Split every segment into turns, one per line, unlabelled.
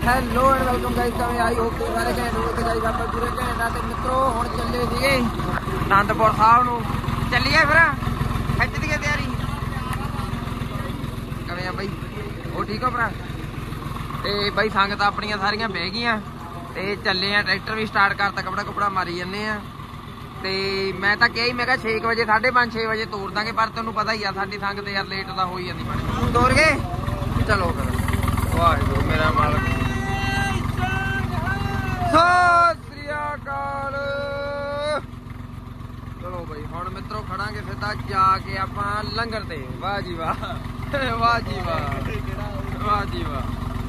Hello and welcome guys, कमें I hope कि सारे घंटे हो गए गाइस। आप पूरे घंटा ते मित्रों हुण चले सीगे आनंदपुर साहब नूं। चलिए फिर खिच दी तैयारी कमें आ बई। हो ठीक हो भरा? ते बई संगत अपनियां सारियां बह गईयां ते चले आ। ट्रैक्टर भी स्टार्ट करता, कपड़ा कुपड़ा मारी जन्ने आ। ते मैं तां कही मैं 6 बजे 5:30 6 बजे तोड़ दांगे, पर तैनूं पता ही आ साडी संगत यार लेट दा हो ही जांदी बड़ी। तोड़ गए चलो फिर। वाहिगुरू मेरा मालक। सत श्री अकाल। चलो बई हुण मित्रों खड़ांगे सीधा जाके आपां लंगर ते। वाह जी वाह, वाह जी वाह, वाह जी वाह।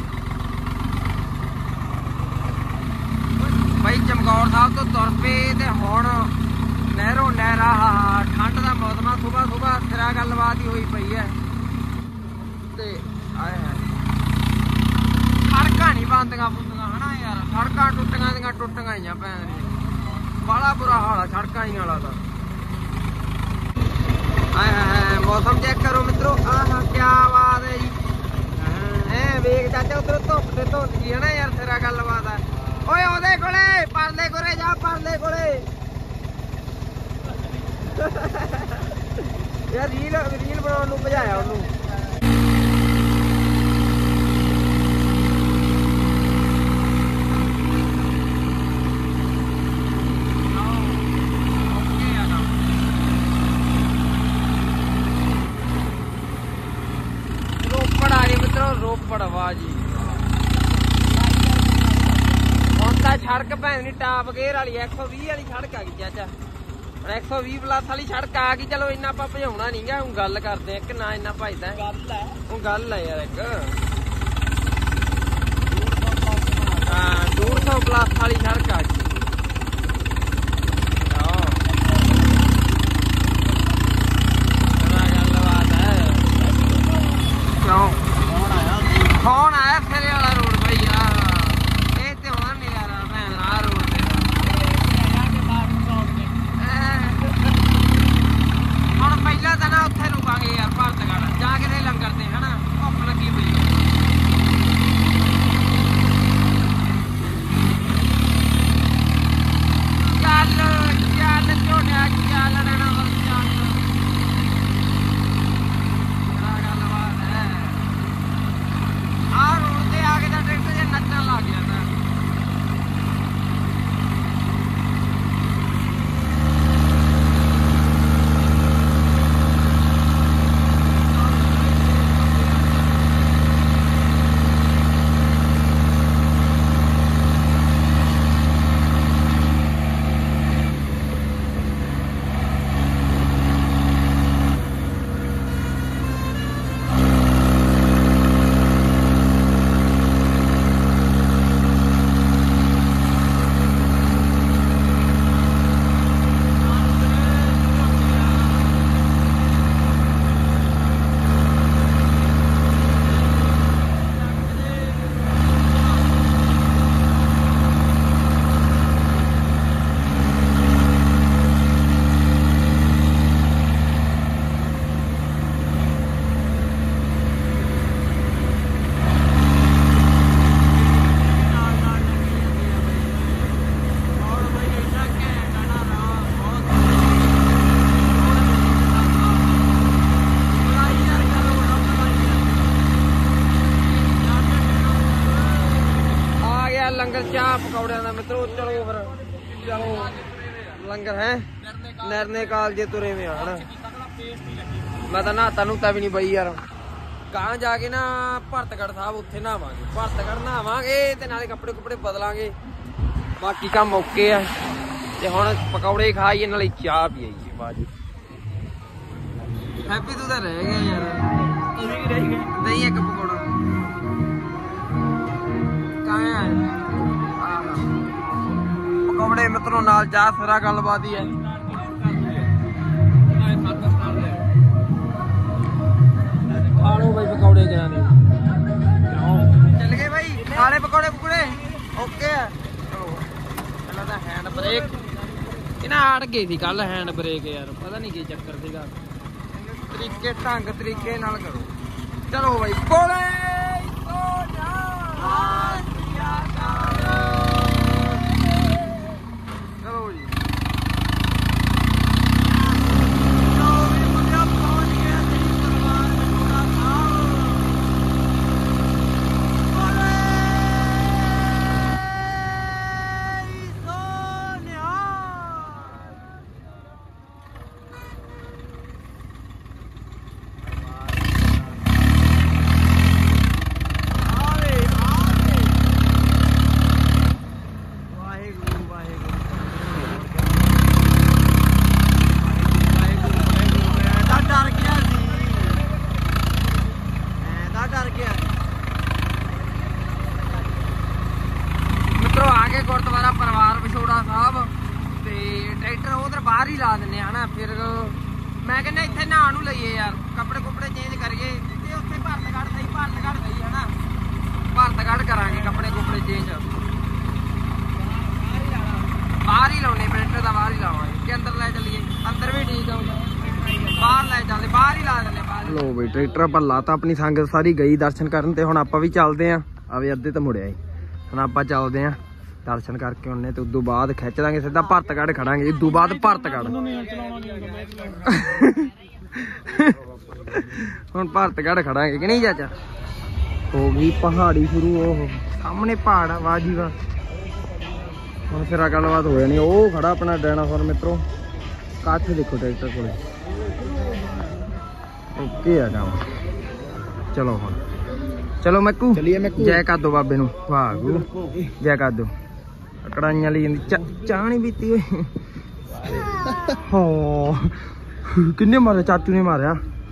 बई चमकौर साहब तो तुर पे ते हुण नहरों नहरा ठंड का मौसम आ। सुबह सुबह सिरा गलबात ही हुई पई है ते आए है सड़कां नहीं बनदियां बुंदियां है ना यार। सड़कां टुटियां दियां टुटियां ही भैन बड़ा बुरा हाल है सड़कां ही वाला। आए है मौसम चेक करो मित्रों। आहा क्या बात है जी। वेख चाचा उधर धुप से धुंध जी है ना यार, सिरा गलबात है। ओए ओदे कोले परले कोले जा, परले कोले यार रील बनाने नूं भजाया ओनू। रोपड़ आ गए मित्रों, रोपड़। वाह जी हुण तां सड़क भैन नी टाप गेयर वाली 120 वाली सड़क आ गई चाचा। 120 प्लस वाली सड़क आ गई। चलो इन्ना आपां भजाउणा नहीं गा, हुण गल करदे आ कि ना इन्ना भजदा है। गल है यार एक 150 प्लस वाली सड़क आ गई। गलबात है। क्यों कौन आया सिरे वाला रोड भाई यार? ये तो होना नहीं यार भैन आ रोड पहला तो ना उत्थे रुकांगे यार भारतगढ़ जाके ते लंगर ते है ना। भुख लगी पई चल चल झोटिया चल रहना बस चल। बड़ा गलबात है। आ रोड ते आके तो ट्रैक्टर जे नचन लग गया ना। लंगर चाह पकौड़िया का मित्रों। चलो फिर चलो लंगर है नरने काल जे तुरे में है ना। मैं तो नहाता नूता भी नहीं बई यार। कहाँ जाके ना भरतगढ़ साहब उत्थे नहावांगे। भरतगढ़ नहावांगे ते नाले कपड़े कुपड़े बदलांगे। बाकी काम ओके है ते हुण पकौड़े खाइए नाले चाह पीइए। बाजी हैप्पी तू तो रह गया यार। नहीं एक पकौड़ा पकौड़े मित्रों नाल चाह सिरा गलबात ही है। खा लो भाई पकौड़े क्या नहीं। चल गए भाई खाले पकौड़े पुकौड़े ओके है। चलो पहला तो हैंड ब्रेक इन्हें अड़ गई थी कल। हैंड ब्रेक यार पता नहीं की चक्कर सीगा। तरीके ढंग तरीके नाल करो। चलो भाई बोले ਉਧਰ ਬਾਹਰ ਹੀ ਲਾ ਦਿੰਨੇ ਹਨਾ। ਫਿਰ ਮੈਂ ਕਹਿੰਦਾ ਇੱਥੇ ਨਹਾਉਣ ਨੂੰ ਲਈਏ ਯਾਰ, ਕੱਪੜੇ ਕੁਪੜੇ ਚੇਂਜ ਕਰੀਏ ਤੇ ਉੱਥੇ ਭਰਤਗੜ੍ਹ ਸਹੀ ਹਨਾ। ਭਰਤਗੜ੍ਹ ਕਰਾਂਗੇ ਕੱਪੜੇ ਕੁਪੜੇ ਚੇਂਜ, ਬਾਹਰ ਹੀ ਲਾਉਣੇ ਪ੍ਰਿੰਟਰ ਦਾ, ਬਾਹਰ ਹੀ ਲਾਵਾਂਗੇ ਕਿ ਅੰਦਰ ਲੈ ਚੱਲੀਏ? ਅੰਦਰ ਵੀ ਠੀਕ ਆ, ਬਾਹਰ ਲੈ ਚੱਲਦੇ, ਬਾਹਰ ਹੀ ਲਾ ਦਿੰਦੇ ਬਾਹਰ। ਲੋ ਬਈ ਟਰੈਕਟਰ ਆਪਾਂ ਲਾਤਾ, ਆਪਣੀ ਸੰਗਤ ਸਾਰੀ ਗਈ ਦਰਸ਼ਨ ਕਰਨ ਤੇ ਹੁਣ ਆਪਾਂ ਵੀ ਚੱਲਦੇ ਆਂ। ਆਵੇ ਅੱਧੇ ਤਾਂ ਮੁੜਿਆ ਹੁਣ ਆਪਾਂ ਚੱਲਦੇ ਆਂ, ਦਰਸ਼ਨ ਕਰਕੇ ਆਉਣੇ ਤੇ ਉਦੋਂ ਬਾਅਦ ਖਿੱਚ ਦਾਂਗੇ ਸਿੱਧਾ ਭਰਤਗੜ੍ਹ ਖੜਾਂਗੇ। ਉਦੋਂ ਬਾਅਦ ਭਰਤਗੜ੍ਹ ਹੁਣ ਭਰਤਗੜ੍ਹ ਖੜਾਂਗੇ ਕਿ ਨਹੀਂ ਚਾਚਾ? ਹੋ ਗਈ ਪਹਾੜੀ ਸ਼ੁਰੂ, ਉਹ ਸਾਹਮਣੇ ਪਹਾੜ ਆ, ਵਾਹ ਜੀ ਵਾਹ। ਹੁਣ ਫਿਰ ਗੱਲਬਾਤ ਹੋ ਜਾਣੀ। ਉਹ ਖੜਾ ਆਪਣਾ ਡਾਇਨਾਸੌਰ ਮਿੱਤਰੋ, ਕੱਠ ਦੇਖੋ ਟਰੈਕਟਰ ਕੋਲੇ। ਓਕੇ ਆ ਕੰਮ, ਚਲੋ ਹੁਣ ਚਲੋ ਮੈਕੂ ਜੈ ਕਰ ਦੋ ਬਾਬੇ ਨੂੰ, ਵਾਹ ਜੈ ਕਰ ਦੋ। ਕੜਾਈਆਂ ਲਈ ਜਾਂਦੀ, ਚਾਹ ਨਹੀਂ ਪੀਤੀ ਹੋਈ। ਹਾਂ ਕਿੰਨੇ ਮਾਰਿਆ? ਚਾਚੂ ਨੇ ਮਾਰਿਆ।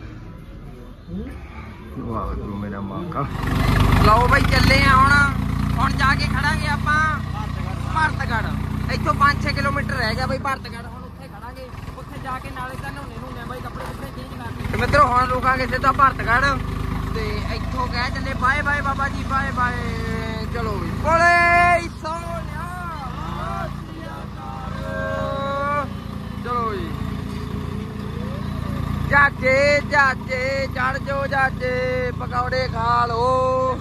ਵਾਹ ਗੁਰੂ ਮੇਰਾ ਮਾਕਾ। ਲਓ ਬਾਈ ਚੱਲੇ ਆ ਹੁਣ ਜਾ ਕੇ ਖੜਾਂਗੇ ਆਪਾਂ ਭਰਤਗੜ੍ਹ। ਇੱਥੋਂ 5-6 ਕਿਲੋਮੀਟਰ ਰਹਿ ਗਿਆ ਬਾਈ ਭਰਤਗੜ੍ਹ। ਹੁਣ ਉੱਥੇ ਖੜਾਂਗੇ, ਉੱਥੇ ਜਾ ਕੇ ਨਾਲੇ ਤਾਂ ਨਹਾਉਣੇ ਬਾਈ, ਕੱਪੜੇ ਕੁਪੜੇ ਚੇਂਜ ਕਰਨੇ ਤੇ ਮਿੱਤਰੋ ਹੁਣ ਰੁਕਾਂਗੇ ਸਿੱਧਾ ਭਰਤਗੜ੍ਹ ਤੇ ਇੱਥੋਂ ਕਹਿ ਚੱਲੇ bye bye Baba ji, bye bye. ਚਲੋ ਵੀ ਬੋਲੇ ਸੋਨਿਆ, ਚਲੋ ਜੀ ਜਾਜੇ ਚੜ ਜੋ ਜਾਜੇ, ਪਕੌੜੇ ਖਾ ਲੋ।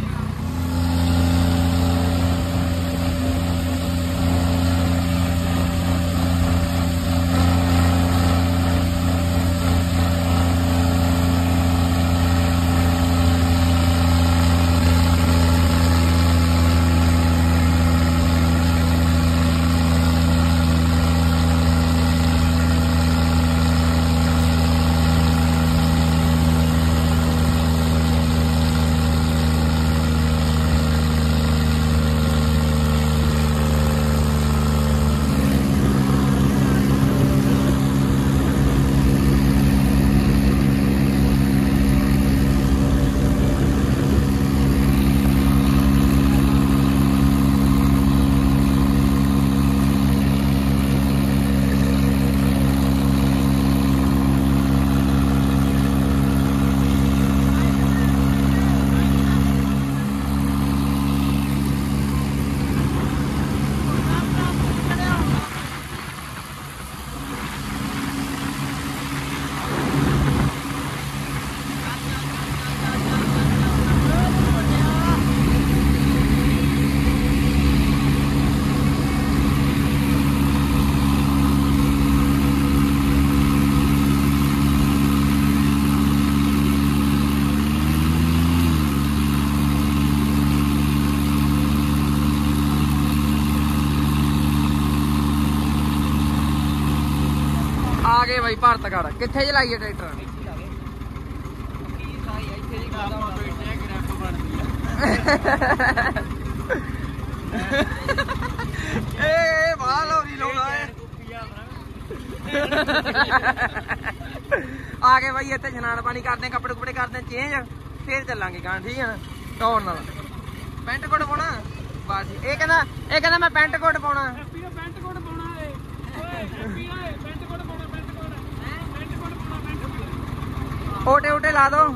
ਆ ਗਏ ਬਾਈ ਭਰਤਗੜ੍ਹ। ਕਿੱਥੇ ਚਲਾਈਏ ਟਰੈਕਟਰ? ਇਹ ਬਾਹਰ ਲੋਰੀ ਲਾਉਣਾ ਹੈ। ਆ ਗਏ ਬਾਈ ਇੱਥੇ, ਇਸ਼ਨਾਨ ਪਾਣੀ ਕਰਦੇ, ਕੱਪੜੇ ਕੁਪੜੇ ਕਰਦੇ ਚੇਂਜ, ਫੇਰ ਚੱਲਾਂਗੇ ਗਾਂ। ਠੀਕ ਹੈ ਨਾ? ਟੌਰ ਨਾਲ ਪੈਂਟ ਕੋਟ ਪਾਉਣਾ ਬਸ। ਇਹ ਕਹਿੰਦਾ ਮੈਂ ਪੈਂਟ ਕੋਟ ਪਾਉਣਾ। ਓਟੇ ਲਾ ਦੋ।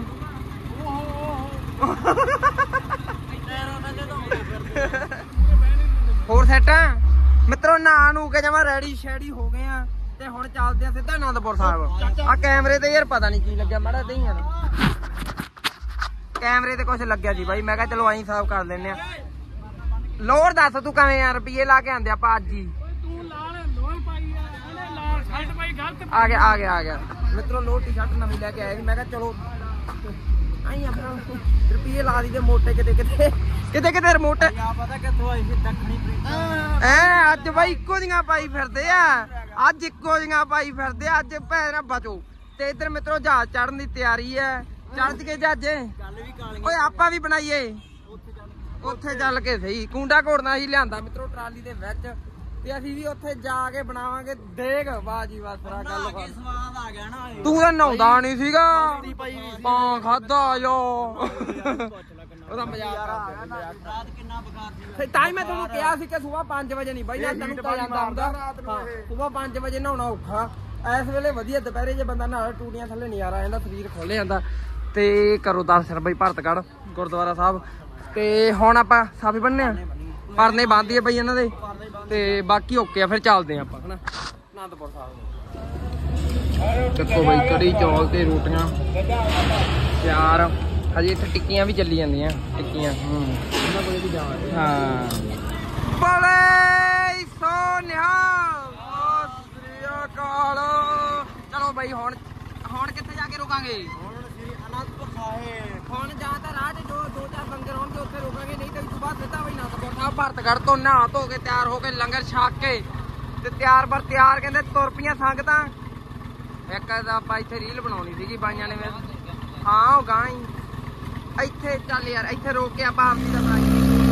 ਹੋਰ ਸੈਟ ਮਿੱਤਰੋ, ਨਹਾ ਨੂੰ ਕੇ ਜਮਾ ਰੈਡੀ ਸ਼ੈਡੀ ਹੋ ਗਏ ਆ ਤੇ ਹੁਣ ਚੱਲਦੇ ਆ ਸਿੱਧਾ ਅਨੰਦਪੁਰ ਸਾਹਿਬ। ਆ ਕੈਮਰੇ ਤੇ ਯਾਰ ਪਤਾ ਨਹੀਂ ਕੀ ਲੱਗਿਆ, ਮਾੜਾ ਨਹੀਂ ਯਾਰ ਕੈਮਰੇ ਤੇ ਕੁਛ ਲੱਗਿਆ ਜੀ ਬਾਈ। ਮੈਂ ਕਿਹਾ ਚਲੋ ਆਈ ਸਾਫ਼ ਕਰ ਲੈਨੇ ਆ। ਲੋਰ ਦੱਸ ਤੂੰ ਕਿਵੇਂ ਯਾਰ? ਰੁਪਈਏ ਲਾ ਕੇ ਆਂਦੇ ਆਪਾਂ ਅੱਜ ਹੀ। ਆ ਗਿਆ ਮਿੱਤਰੋ, ਲੋਰ ਟੀ ਸ਼ਰਟ ਨਵੀਂ ਲੈ ਕੇ ਆਇਆ ਸੀ। ਮੈਂ ਕਿਹਾ ਚਲੋ ਆਈ ਆਪਣਾ ਰੁਪਈਏ ਲਾ ਦੀ ਦੇ ਮੋਟੇ, ਕਿਤੇ ਰਿਮੋਟ ਪਤਾ ਕਿੱਥੋਂ ਆਈ ਸੀ, ਦੱਖਣੀ ਐ। ਅੱਜ ਬਾਈ ਇੱਕੋ ਜਿਹੀਆਂ ਪਾਈ ਫਿਰਦੇ ਆ, ਅੱਜ ਅੱਜ ਭੈਣਾ ਬਚੋ। ਤੇ ਇੱਧਰ ਮਿੱਤਰੋ ਜਹਾਜ਼ ਚੜਨ ਦੀ ਤਿਆਰੀ ਹੈ। ਚੜ ਕੇ ਜਹਾਜ਼ੇ ਓਏ ਆਪਾਂ ਵੀ ਬਣਾਈਏ, ਉੱਥੇ ਚੱਲ ਕੇ ਸਹੀ। ਕੁੰਡਾ ਘੋੜਨਾ ਹੀ ਲਿਆਂਦਾ ਮਿੱਤਰੋ ਟਰਾਲੀ ਦੇ ਵਿੱਚ, ਤੇ ਅਸੀਂ ਵੀ ਉੱਥੇ ਜਾ ਕੇ ਬਣਾਵਾਂਗੇ ਦੇਗ। ਵਾਹ ਜੀ ਵਾਹ, ਸਰਾ ਗੱਲ ਸਵਾਦ ਆ ਗਿਆ ਨਾ। ਤੂੰ ਤਾਂ ਨਹਾਉਂਦਾ ਨਹੀਂ ਸੀਗਾ, ਪਾਂ ਖਾਦਾ ਜੋ। ਉਹਦਾ ਮਜ਼ਾਕ ਤਾਂ ਹੀ ਮੈਂ ਤੁਹਾਨੂੰ ਕਿਹਾ ਸੀ ਕਿ ਸਵੇਰ 5 ਵਜੇ ਨਹੀਂ ਬਾਈ ਨਾ ਤੈਨੂੰ ਤਾਂ ਜਾਂਦਾ ਹੁੰਦਾ ਸਵੇਰ 5 ਵਜੇ ਨਹਾਉਣਾ ਔਖਾ ਇਸ ਵੇਲੇ ਵਧੀਆ ਦੁਪਹਿਰੇ ਜੇ ਬੰਦਾ ਨਹਾ ਟੂਟੀਆਂ ਥੱਲੇ ਨਜ਼ਾਰਾ ਆ ਜਾਂਦਾ ਸਰੀਰ ਖੁੱਲ ਜਾਂਦਾ ਤੇ ਕਰੋ ਦਰਸ਼ਨ ਬਾਈ ਭਰਤਗੜ੍ਹ ਗੁਰਦੁਆਰਾ ਸਾਹਿਬ ਤੇ ਹੁਣ ਆਪਾਂ ਸਾਫੀ ਬੰਨ੍ਹੇ ਆ ਪਰਨੇ ਬੰਨ੍ਹਦੀਏ ਬਈ ਇਹਨਾਂ ਦੇ ਤੇ ਬਾਕੀ ਓਕੇ ਆ ਫਿਰ ਚੱਲਦੇ ਆ ਆਪਾਂ ਹਨਾ ਆਨੰਦਪੁਰ ਸਾਹਿਬ ਦੇਖੋ ਬਈ ਕੜੀ ਚੌਲ ਤੇ ਰੋਟੀਆਂ ਚਾਰ ਹਜੇ ਇੱਥੇ ਟਿੱਕੀਆਂ ਵੀ ਚੱਲੀ ਜਾਂਦੀਆਂ ਟਿੱਕੀਆਂ ਹਾਂ ਬੜੇ ਸੋਨਿਹਾ ਸ੍ਰੀ ਅਕਾਲ ਚਲੋ ਬਈ ਹੁਣ ਕਿੱਥੇ ਜਾ ਕੇ ਰੁਕਾਂਗੇ ਅਨੰਦਪੁਰ ਸਾਹਿਬ ਹੁਣ ਜਾਂ ਤਾਂ ਰਾਹ 'ਚ ਦੋ ਚਾਰ ਲੰਗਰ ਹੋਣਗੇ ਉੱਥੇ ਰੁਕਾਂਗੇ ਨਹੀਂ ਤਾਂ ਇਸ ਤੋਂ ਬਾਅਦ ਸਿੱਧਾ ਬਈ ਅਨੰਦਪੁਰ ਸਾਹਿਬ ਭਰਤਗੜ੍ਹ ਤੋਂ ਨਹਾ ਧੋ ਕੇ ਤਿਆਰ ਹੋ ਕੇ ਲੰਗਰ ਛਕ ਕੇ ਤੇ ਤਿਆਰ ਕਹਿੰਦੇ ਤੁਰ ਪਈਆਂ ਸੰਗਤਾਂ ਇੱਕ ਆਪਾਂ ਇੱਥੇ ਰੀਲ ਬਣਾਉਣੀ ਸੀਗੀ ਬਾਈਆਂ ਨੇ ਹਾਂ ਉਹ ਗਾਂ ਹੀ ਇੱਥੇ ਚੱਲ ਯਾਰ ਇੱਥੇ ਰੋਕ ਕੇ ਆਪਾਂ ਆਪਦੀ ਦਾ ਬਣਾਈ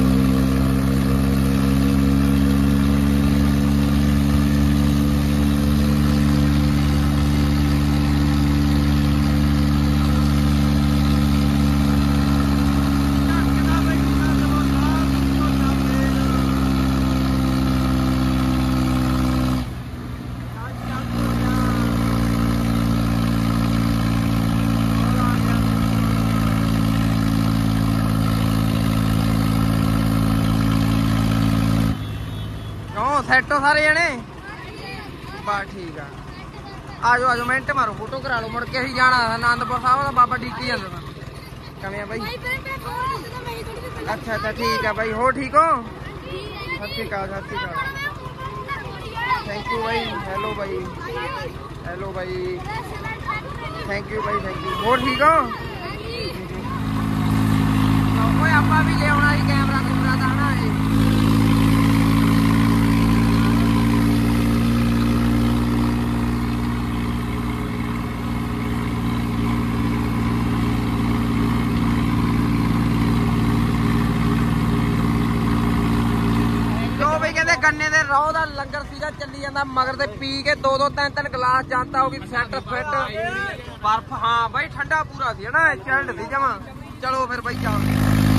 ਸੈੱਟ ਹੋ ਸਾਰੇ ਜਣੇ ਬਸ ਠੀਕ ਆ ਆਜੋ ਮਿੰਟ ਮਾਰੋ ਫੋਟੋ ਕਰਾ ਲਓ ਮੁੜ ਕੇ ਅਸੀਂ ਜਾਣਾ ਆਨੰਦਪੁਰ ਸਾਹਿਬ ਦਾ ਬਾਬਾ ਡੀਕੀ ਜਾਂਦਾ ਕਿਵੇਂ ਆ ਬਾਈ ਅੱਛਾ ਠੀਕ ਆ ਬਾਈ ਹੋ ਠੀਕ ਹੋ ਸਤਿ ਸ਼੍ਰੀ ਅਕਾਲ ਥੈਂਕ ਯੂ ਬਾਈ ਹੈਲੋ ਬਾਈ ਥੈਂਕ ਯੂ ਬਾਈ ਹੋਰ ਠੀਕ ਹੋ ਓਏ ਆਪਾਂ ਵੀ ਲਿਆਉਣਾ ਸੀ ਕੈਮਰਾ ਕੁਮਰਾ ਦਾ ਹਨਾ ਗੰਨੇ ਦੇ ਰੋਹ ਦਾ ਲੰਗਰ ਸੀਗਾ ਚੱਲੀ ਜਾਂਦਾ ਮਗਰ ਤੇ ਪੀ ਕੇ ਦੋ ਤਿੰਨ ਗਲਾਸ ਜਾਂਦਾ ਹੋ ਗਈ ਸੈੱਟ ਫਿੱਟ ਬਰਫ ਹਾਂ ਬਾਈ ਠੰਡਾ ਪੂਰਾ ਸੀ ਹਨਾ ਚਿਲਡ ਸੀ ਜਮਾਂ ਚਲੋ ਫਿਰ ਬਾਈ ਚੱਲ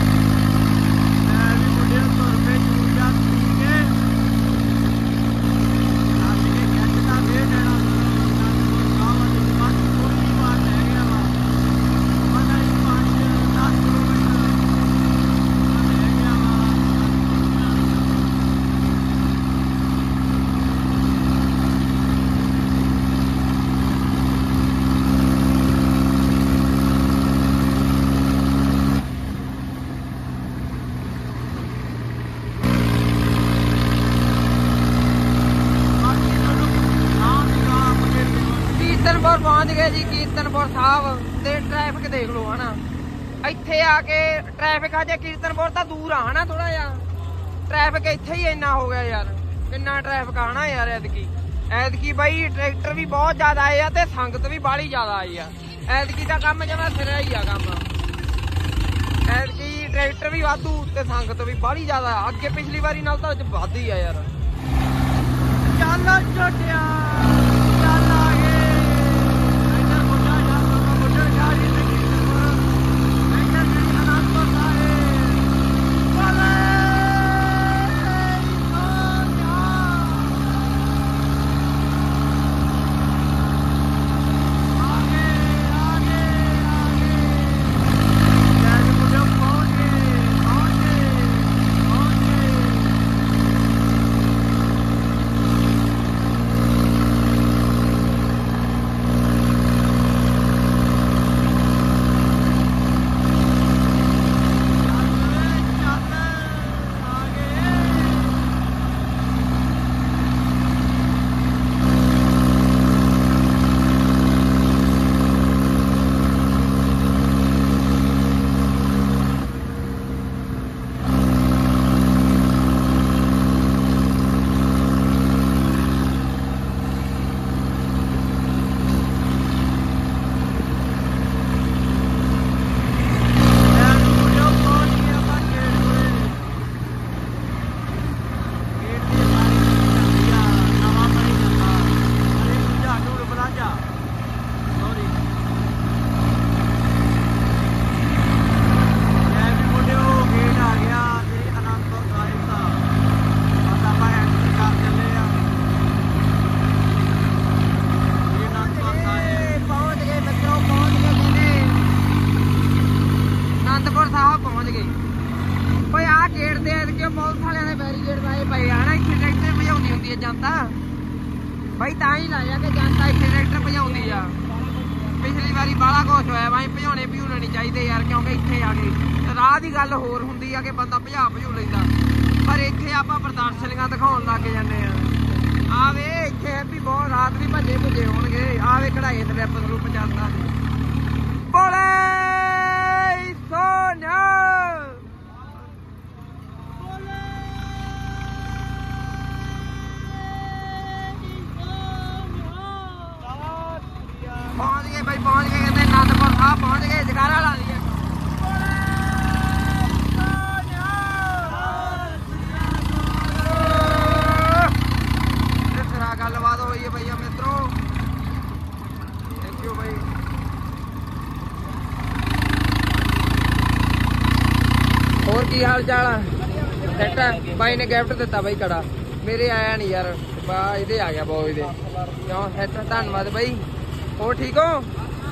ਪਹੁੰਚ ਗਏ ਜੀ ਕੀਰਤਨਪੁਰ ਸਾਹਿਬ ਤੇ ਟ੍ਰੈਫਿਕ ਦੇਖ ਲਓ ਹਨਾ ਇੱਥੇ ਆ ਕੇ ਟ੍ਰੈਫਿਕ ਆ ਜੇ ਕੀਰਤਨਪੁਰ ਤਾਂ ਦੂਰ ਆ ਹਨਾ ਥੋੜਾ ਜਿਹਾ ਟ੍ਰੈਫਿਕ ਇੱਥੇ ਹੀ ਇੰਨਾ ਹੋ ਗਿਆ ਯਾਰ ਕਿੰਨਾ ਟ੍ਰੈਫਿਕ ਆ ਹਨਾ ਯਾਰ ਐਤਕੀ ਬਾਈ ਟਰੈਕਟਰ ਵੀ ਬਹੁਤ ਜ਼ਿਆਦਾ ਆਏ ਆ ਤੇ ਸੰਗਤ ਵੀ ਬਾਹਲੀ ਜ਼ਿਆਦਾ ਆਈ ਆ ਐਤਕੀ ਦਾ ਕੰਮ ਜਿਵੇਂ ਸਿਰਾ ਹੀ ਆ ਕੰਮ ਐਤਕੀ ਟਰੈਕਟਰ ਵੀ ਵਾਧੂ ਤੇ ਸੰਗਤ ਵੀ ਬਾਹਲੀ ਜ਼ਿਆਦਾ ਅੱਗੇ ਪਿਛਲੀ ਵਾਰੀ ਨਾਲ ਤਾਂ ਵੱਧ ਹੀ ਆ ਯਾਰ ਚੱਲ ਛੋਟਿਆ ਪੁਲਿਸ ਵਾਲਿਆਂ ਦੇ ਬੈਰੀਕੇਡ ਲਾਏ ਪਏ ਆ ਨਾ ਇੱਥੇ ਟਰੈਕਟਰ ਭਜਾਉਂਦੀ ਹੁੰਦੀ ਹੈ ਜਨਤਾ ਬਾਈ ਤਾਂ ਹੀ ਲਾਇਆ ਕਿ ਜਨਤਾ ਇੱਥੇ ਟਰੈਕਟਰ ਭਜਾਉਂਦੀ ਆ ਪਿਛਲੀ ਵਾਰੀ ਬਾਹਲਾ ਕੁਛ ਹੋਇਆ ਬਾਈ ਭਜਾਉਣੇ ਨਹੀਂ ਚਾਹੀਦੇ ਯਾਰ ਕਿਉਂਕਿ ਇੱਥੇ ਆ ਕੇ ਰਾਹ ਦੀ ਗੱਲ ਹੋਰ ਹੁੰਦੀ ਆ ਕਿ ਬੰਦਾ ਭਜੂ ਲੈਂਦਾ ਪਰ ਇੱਥੇ ਆਪਾਂ ਪ੍ਰਦਰਸ਼ਨੀਆਂ ਦਿਖਾਉਣ ਲੱਗ ਜਾਂਦੇ ਆ ਆਵੇ ਇੱਥੇ ਹੈਪੀ ਬਹੁਤ ਰਾਤ ਵੀ ਭੱਜੇ ਹੋਣਗੇ ਆਵੇ ਕਢਾਈ ਸਲਿੱਪ ਸਲੂਪ ਚੱਲਦਾ ਬੋਲੇ ਸੋਨਿਆ ਪਹੁੰਚ ਗਏ ਬਾਈ ਪਹੁੰਚ ਗਏ ਕਹਿੰਦੇ ਅਨੰਦਪੁਰ ਸਾਹਿਬ ਪਹੁੰਚ ਗਏ ਜਗਾਰਾ ਲਾ ਲਈਏ ਗੱਲਬਾਤ ਹੋਈ ਹੈ ਭਈਆ ਮਿੱਤਰੋ ਥੈਂਕ ਯੂ ਬਾਈ ਹੋਰ ਕੀ ਹਾਲ ਚਾਲ ਆ ਸੈਟ ਬਾਈ ਨੇ ਗਿਫਟ ਦਿੱਤਾ ਬਾਈ ਕੜਾ ਮੇਰੇ ਆਇਆ ਨਹੀਂ ਯਾਰ ਬਾ ਇਹਦੇ ਆ ਗਿਆ ਬੋਏ ਦੇ ਕਿਉਂ ਸੈਟ ਧੰਨਵਾਦ ਬਾਈ ਹੋਰ ਠੀਕ ਹੋ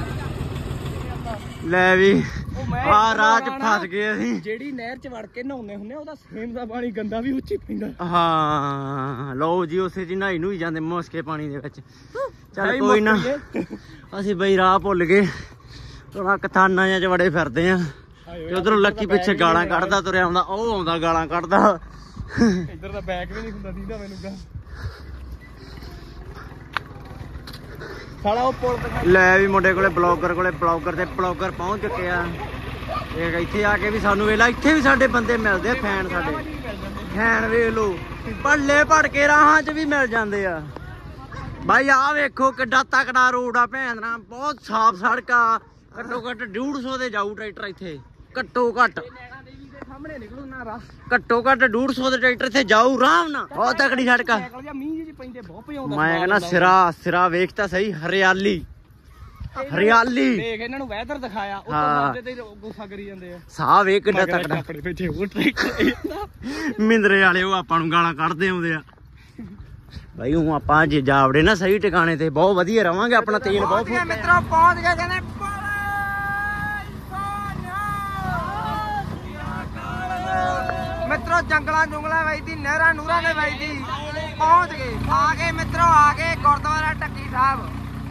ਲੈ ਵੀ ਆ ਰਾਹ ਚ ਫਸ ਗਏ ਅਸੀਂ ਜਿਹੜੀ ਨਹਿਰ ਚ ਵੜ ਕੇ ਨਹਾਉਂਦੇ ਹੁੰਦੇ ਉਹਦਾ ਸੇਮ ਦਾ ਪਾਣੀ ਗੰਦਾ ਵੀ ਉੱਚੀ ਪੈਂਦਾ ਹਾਂ ਲਓ ਜੀ ਉਸੇ ਚ ਨਹਾਈ ਨੂੰ ਹੀ ਜਾਂਦੇ ਮੋਸਕੇ ਪਾਣੀ ਦੇ ਵਿੱਚ ਚੱਲ ਕੋਈ ਨਾ ਅਸੀਂ ਬਈ ਰਾਹ ਭੁੱਲ ਗਏ ਥੋੜਾ ਕਥਾਨਾ ਜਾਂ ਚ ਵੜੇ ਫਿਰਦੇ ਆ ਤੇ ਉਧਰੋਂ ਲੱਕੀ ਪਿੱਛੇ ਗਾਲਾਂ ਕੱਢਦਾ ਤੁਰਿਆ ਆਉਂਦਾ ਉਹ ਆਉਂਦਾ ਗਾਲਾਂ ਕੱਢਦਾ ਇੱਧਰ ਤਾਂ ਬੈਕ ਵੀ ਨਹੀਂ ਹੁੰਦਾ ਦੀਦਾ ਮੈਨੂੰ ਤਾਂ ਸਾਲਾ ਉਹ ਪੁਲ ਲੈ ਵੀ ਮੁੰਡੇ ਕੋਲੇ ਬਲੌਗਰ ਤੇ ਬਲੌਗਰ ਪਹੁੰਚ ਚੁੱਕੇ ਆ ਇਹ ਇੱਥੇ ਆ ਕੇ ਵੀ ਸਾਨੂੰ ਵੇਲਾ ਇੱਥੇ ਵੀ ਸਾਡੇ ਬੰਦੇ ਮਿਲਦੇ ਫੈਨ ਸਾਡੇ ਫੈਨ ਵੇਖ ਲੋ ਪੱਲੇ ਭੜ ਕੇ ਰਾਹਾਂ 'ਚ ਵੀ ਮਿਲ ਜਾਂਦੇ ਆ ਬਾਈ ਆਹ ਵੇਖੋ ਕਿੱਡਾ ਤਕੜਾ ਰੋਡ ਆ ਭੈਣ ਨਾਲ ਬਹੁਤ ਸਾਫ ਸੜਕ ਆ ਘੱਟੋ ਘੱਟ 150 ਦੇ ਜਾਊ ਟਰੈਕਟਰ ਇੱਥੇ ਘੱਟੋ ਘੱਟ ਘੱਟੋ ਘੱਟ 150 ਦੇ ਟਰੈਕਟਰ ਇੱਥੇ ਜਾਊ ਆਰਾਮ ਨਾਲ ਬਹੁਤ ਤਕੜੀ ਸੜਕ ਆ ਮੈਂ ਕਹਿੰਦਾ ਸਿਰਾ ਵੇਖ ਤਾਂ ਸਹੀ ਹਰਿਆਲੀ ਦੇਖ ਇਹਨਾਂ ਨੂੰ ਵੈਦਰ ਦਿਖਾਇਆ ਉਹ ਤਾਂ ਤੇ ਗੁੱਸਾ ਕਰੀ ਜਾਂਦੇ ਆ ਸਾਹ ਵੇਖ ਕਿੱਡਾ ਤਕੜਾ ਆਪਣੇ ਪਿੱਛੇ ਉਹ ਟਰੈਕਟਰ ਮਿੰਦਰੇ ਵਾਲੇ ਉਹ ਆਪਾਂ ਨੂੰ ਗਾਲਾਂ ਕੱਢਦੇ ਆਉਂਦੇ ਆ ਭਾਈ ਉਹ ਆਪਾਂ ਜੇ ਜਾਵੜੇ ਨਾ ਸਹੀ ਟਿਕਾਣੇ ਤੇ ਬਹੁਤ ਵਧੀਆ ਰਵਾਂਗੇ ਆਪਣਾ ਤੇਲ ਬਹੁਤ ਮਿੱਤਰੋ ਪਹੁੰਚ ਗਏ ਕਹਿੰਦੇ ਮਿੱਤਰੋ ਜੰਗਲਾਂ ਜੁੰਗਲਾਂ ਵਜਦੀ ਨਹਿਰਾਂ ਨੂਰਾਂ ਦੇ ਵਜਦੀ ਪਹੁੰਚ ਗਏ ਆ ਗਏ ਮਿੱਤਰੋ ਆ ਗਏ ਗੁਰਦੁਆਰਾ ਢੱਕੀ ਸਾਹਿਬ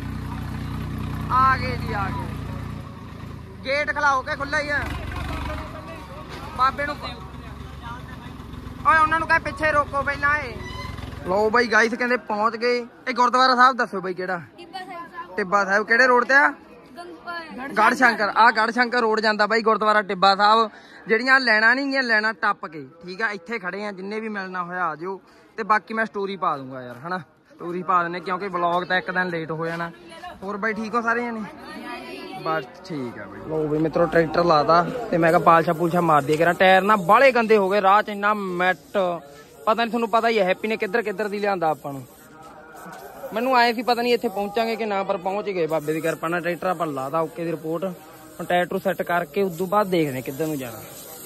ਆ ਗਏ ਜੀ ਆ ਗਏ ਗੇਟ ਖਲਾਓ ਕੇ ਖੁੱਲਾ ਹੀ ਆ ਬਾਬੇ ਨੂੰ ਓਏ ਉਹਨਾਂ ਨੂੰ ਕਹੇ ਪਿੱਛੇ ਰੋਕੋ ਪਹਿਲਾਂ ਇਹ ਲਓ ਬਾਈ ਗਾਈਸ ਕਹਿੰਦੇ ਪਹੁੰਚ ਗਏ ਇਹ ਗੁਰਦੁਆਰਾ ਸਾਹਿਬ ਦੱਸੋ ਬਾਈ ਕਿਹੜਾ ਟਿੱਬਾ ਸਾਹਿਬ ਕਿਹੜੇ ਰੋਡ ਤੇ ਆ ਗੜ ਸ਼ੰਕਰ ਰੋਡ ਜਾਂਦਾ ਬਾਈ ਗੁਰਦੁਆਰਾ ਟਿੱਬਾ ਸਾਹਿਬ ਜਿਹੜੀਆਂ ਲੈਣਾ ਨਹੀਂ ਗੀਆਂ ਲੈਣਾ ਟੱਪ ਕੇ ਠੀਕ ਆ ਇੱਥੇ ਖੜੇ ਆ ਜਿੰਨੇ ਵੀ ਮਿਲਣਾ ਹੋਇਆ ਆ ਜਾਓ ਤੇ ਬਾਕੀ ਮੈਂ ਸਟੋਰੀ ਪਾ ਦੂੰਗਾ ਯਾਰ ਹਨਾ ਸਟੋਰੀ ਪਾ ਦਿੰਦੇ ਕਿਉਂਕਿ ਵਲੌਗ ਤਾਂ ਇੱਕ ਦਿਨ ਲੇਟ ਹੋ ਜਾਣਾ ਹੋਰ ਬਾਈ ਠੀਕ ਹੋ ਸਾਰੇ ਜਣੇ ਬਸ ਠੀਕ ਆ ਬਾਈ ਲਓ ਬਈ ਮਿੱਤਰੋ ਟਰੈਕਟਰ ਲਾਤਾ ਤੇ ਮੈਂ ਕਿਹਾ ਪਾਲਸ਼ਾ ਪੂਲਸ਼ਾ ਮਾਰ ਦੇ ਕਰਾਂ ਟਾਇਰ ਨਾ ਬਾਹਲੇ ਗੰਦੇ ਹੋ ਗਏ ਰਾਹ ਚ ਇੰਨਾ ਮੈਟ ਪਤਾ ਨਹੀਂ ਤੁਹਾਨੂੰ ਪਤਾ ਹੀ ਹੈ ਹੈਪੀ ਨੇ ਕਿੱਧਰ ਦੀ ਲਿਆਂਦਾ ਆਪਾਂ ਨੂੰ ਮੈਨੂੰ ਆਏ ਸੀ ਪਤਾ ਨਹੀਂ ਇੱਥੇ ਪਹੁੰਚਾਂਗੇ ਕਿ ਨਾ ਪਰ ਪਹੁੰਚ ਗਏ ਬਾਬੇ ਦੀ ਕਿਰਪਾ ਨਾਲ ਟਰੈਕਟਰ ਆਪਾਂ ਲਾਤਾ ਓਕੇ ਦੀ ਰਿਪੋਰਟ ਹੁਣ ਟਾਇਰ ਸੈੱਟ ਕਰਕੇ ਉਦੋਂ ਬਾਅਦ ਦੇਖਦੇ ਕਿੱਧਰ ਨੂੰ ਜਾਣਾ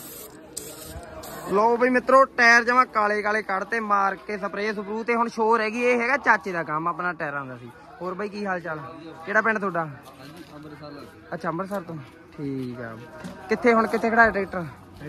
ਲਓ ਬਈ ਮਿੱਤਰੋ ਟਾਇਰ ਜਮਾ ਕਾਲੇ ਕੱਢਤੇ ਮਾਰ ਕੇ ਸਪਰੇਅ ਸਪਰੂ ਤੇ ਹੁਣ ਸ਼ੋਅ ਰਹਿ ਗਈ ਇਹ ਹੈਗਾ ਚਾਚੇ ਦਾ ਕੰਮ ਆਪਣਾ ਟਾਇਰਾਂ ਦਾ ਸੀ ਹੋਰ ਬਾਈ ਕੀ ਹਾਲ ਚਾਲ ਕਿਹੜਾ ਪਿੰਡ ਤੁਹਾਡਾ ਅੱਛਾ ਅੰਮ੍ਰਿਤਸਰ ਤੋਂ ਠੀਕ ਆ ਕਿੱਥੇ ਖੜਾਇਆ ਟਰੈਕਟਰ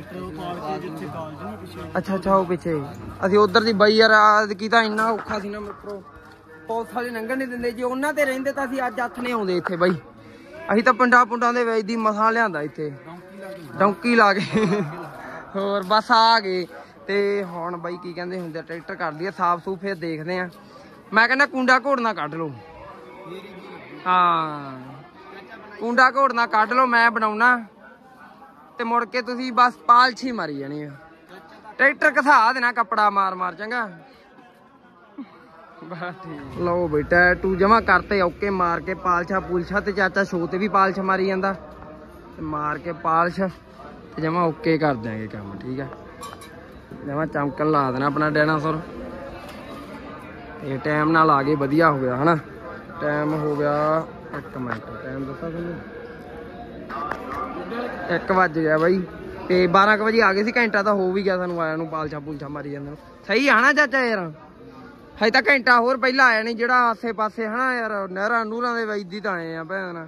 ਅੱਛਾ ਉਹ ਪਿੱਛੇ ਅਸੀਂ ਉਧਰ ਦੀ ਬਾਈ ਯਾਰ ਕੀ ਤਾਂ ਇੰਨਾ ਔਖਾ ਸੀ ਨਾ ਮਿੱਤਰੋ ਪੁਲਿਸ ਵਾਲੇ ਲੰਘਣ ਨਹੀਂ ਦਿੰਦੇ ਜੇ ਉਹਨਾਂ ਤੇ ਰਹਿੰਦੇ ਤਾਂ ਅਸੀਂ ਅੱਜ ਹੱਥ ਨਹੀਂ ਆਉਂਦੇ ਇੱਥੇ ਬਾਈ ਅਸੀਂ ਤਾਂ ਪਿੰਡਾਂ ਦੇ ਵਿੱਚ ਦੀ ਮਸਾਂ ਲਿਆਂਦਾ ਇੱਥੇ ਡੌਂਕੀ ਲਾ ਕੇ ਹੋਰ ਬਸ ਆ ਗਏ ਤੇ ਹੁਣ ਬਾਈ ਕੀ ਕਹਿੰਦੇ ਹੁੰਦੇ ਟਰੈਕਟਰ ਕਰ ਲਈਏ ਸਾਫ ਸੂਫ ਫਿਰ ਦੇਖਦੇ ਆ ਮੈਂ ਕਹਿੰਦਾ ਕੁੰਡਾ ਘੋੜਨਾ ਕੱਢ ਲਓ ਹਾਂ ਕੁੰਡਾ ਘੋੜਨਾ ਕੱਢ ਲਓ ਮੈਂ ਬਣਾਉਣਾ ਤੇ ਮੁੜ ਕੇ ਤੁਸੀਂ ਬਸ ਪਾਲਛੀ ਮਾਰੀ ਜਾਣੀ ਆ ਟਰੈਕਟਰ ਘਸਾ ਦੇਣਾ ਕੱਪੜਾ ਮਾਰ ਚੰਗਾ ਬਸ ਠੀਕ ਲਓ ਬਈ ਟੈਟੂ ਜਮਾ ਕਰਤੇ ਓਕੇ ਮਾਰ ਕੇ ਪਾਲਛਾ ਤੇ ਚਾਚਾ ਸ਼ੋ ਤੇ ਵੀ ਪਾਲਛ ਮਾਰੀ ਜਾਂਦਾ ਤੇ ਮਾਰ ਕੇ ਪਾਲਛ ਤੇ ਜਮਾ ਓਕੇ ਕਰ ਦਿਆਂਗੇ ਕੰਮ ਠੀਕ ਆ ਜਮਾ ਚਮਕਣ ਲਾ ਦੇਣਾ ਆਪਣਾ ਡਾਇਨਾਸੌਰ ਤੇ ਟਾਈਮ ਨਾਲ ਆ ਗਏ ਵਧੀਆ ਹੋ ਗਿਆ ਹਨਾ ਟਾਈਮ ਹੋ ਗਿਆ 1 ਮਿੰਟ ਟਾਈਮ ਦੱਸਾਂ ਤੁਹਾਨੂੰ 1 ਵੱਜ ਗਿਆ ਬਾਈ ਤੇ 12 ਵਜੇ ਆ ਗਏ ਸੀ ਘੰਟਾ ਤਾਂ ਹੋ ਵੀ ਗਿਆ ਸਾਨੂੰ ਆਇਆ ਨੂੰ ਪਾਲਛਾ ਮਾਰੀ ਜਾਂਦੇ ਨੂੰ ਸਹੀ ਆ ਨਾ ਚਾਚਾ ਯਾਰ ਹਜੇ ਤਾਂ ਘੰਟਾ ਹੋਰ ਪਹਿਲਾਂ ਆਇਆ ਨਹੀਂ ਜਿਹੜਾ ਆਸੇ ਪਾਸੇ ਹਨਾ ਯਾਰ ਨਹਿਰਾਂ ਨੂਰਾਂ ਦੇ ਵਜਦੀ ਤਾਂ ਆਏ ਆ ਭੈਣ